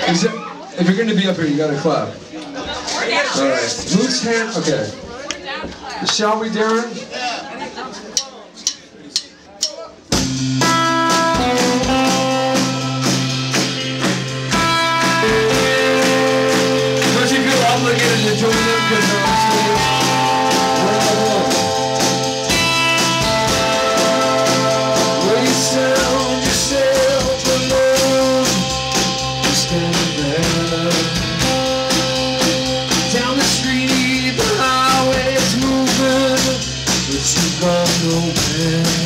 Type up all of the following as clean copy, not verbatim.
If you're going to be up here, you got to clap. All right. Whose hand? Okay. Shall we, Darren? Don't you feel obligated to join them because they're on stage? Well, you sound yourself alone. You're standing there. Down the street, the highway's moving, but you've gone nowhere.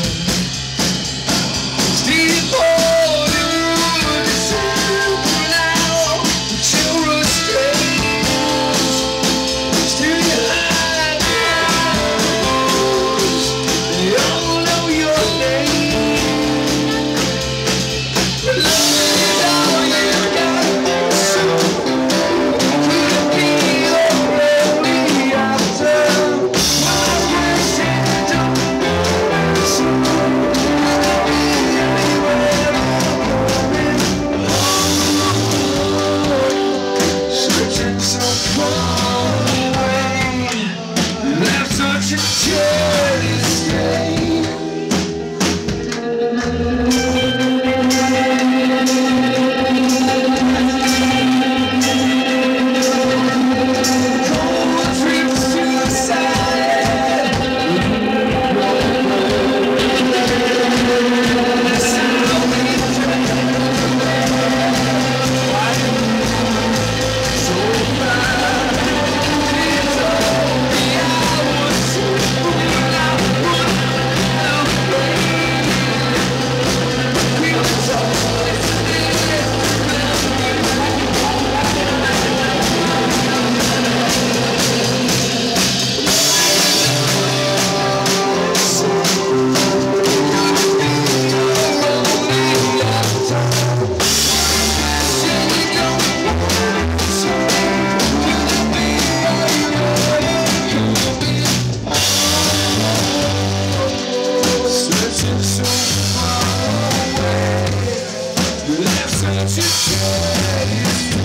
Steve Hollywood is simple now, but you're a strange. Still you hide yours, they all know your name. But love is all you got, so could it be already after? My first introduction. Searching so far away, left such a charity state. Cold trips to the side. Searching so far away, left such a charity.